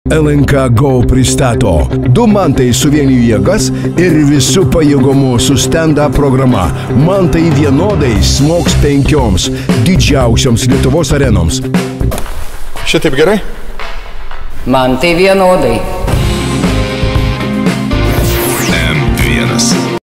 LNK GO pristato du mantai suvienijų jėgas ir visų pajėgumų su stand-up programa Mantai vienodai smogs 5 didžiausioms Lietuvos arenoms. Šitaip gerai? Mantai vienodai.